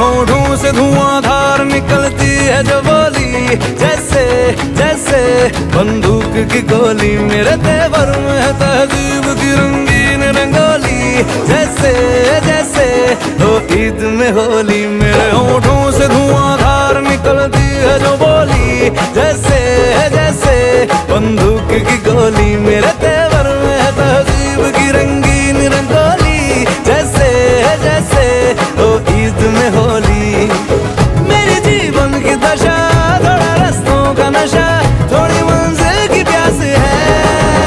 होठों से धुआंधार निकलती है जो बोली, जैसे जैसे बंदूक की गोली। मेरे तेवर में है तहजीब की रंगीन रंगोली, जैसे जैसे हो ईद में होली। मेरे होठों से धुआंधार निकलती है जो बोली, जैसे जैसे बंदूक की गोली। मेरे तेवर में है तहजीब की रंगीन रंगोली, जैसे जैसे हो ईद में होली। मेरी जीवन की दशा थोड़ा रस्तों का नशा, थोड़ी मंजिल की प्यास है,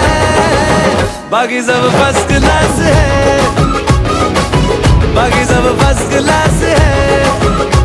बाकी सब फर्स्ट क्लास है, बाकी सब फर्स्ट क्लास है।